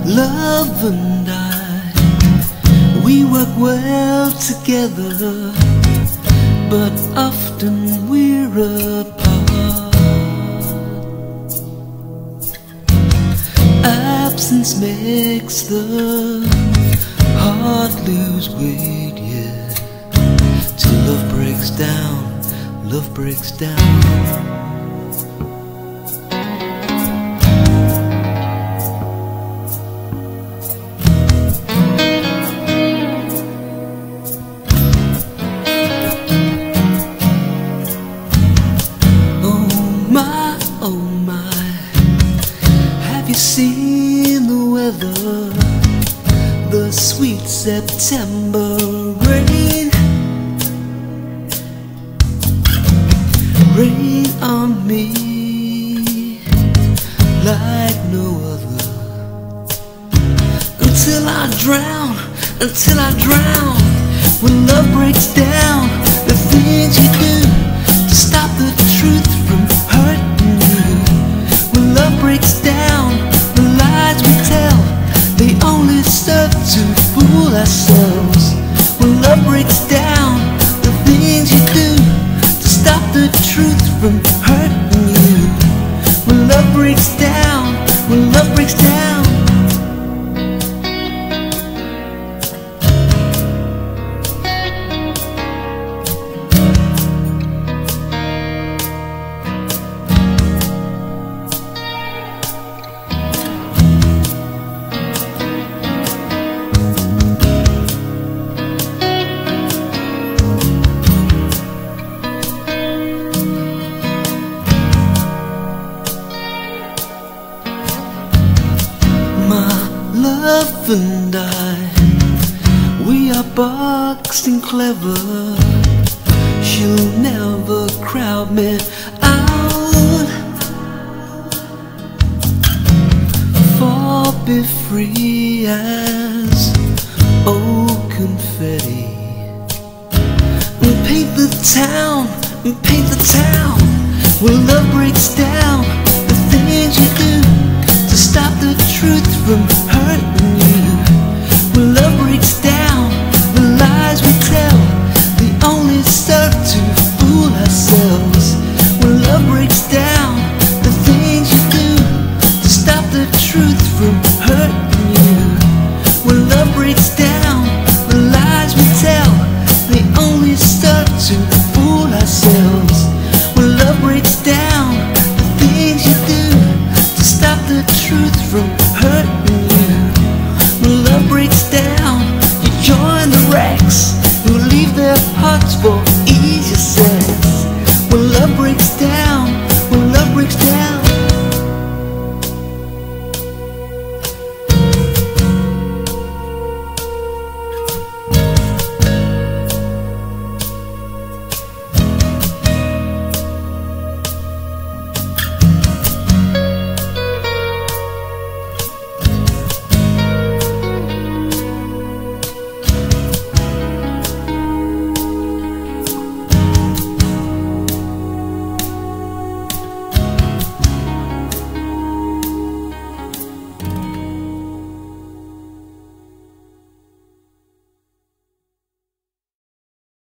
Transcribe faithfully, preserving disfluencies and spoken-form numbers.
Love and I, we work well together, but often we're apart. Absence makes the heart lose weight, yeah. Till love breaks down, love breaks down. You seen the weather, the sweet September rain, rain on me like no other, until I drown, until I drown. When love breaks down, the things you do to stop the truth from hurting you. When love breaks down, the lies we tell, they only serve to fool ourselves. When love breaks down, the things you do to stop the truth from hurting you. When love breaks down, when love breaks down. Love and I, we are boxing clever. She'll never crowd me out. Fall be free as old confetti, and paint the town, and paint the town. When love breaks down, the things you do to stop the truth from hurting you. When love breaks down, the lies we tell, they only serve to fool ourselves. When love breaks down, the things you do to stop the truth from hurting you. When love breaks down, the lies we tell, they only serve to fool ourselves. When love breaks down, the things you do to stop the truth from hurting you. When love breaks down, you join the wrecks who leave their hearts for easier sex.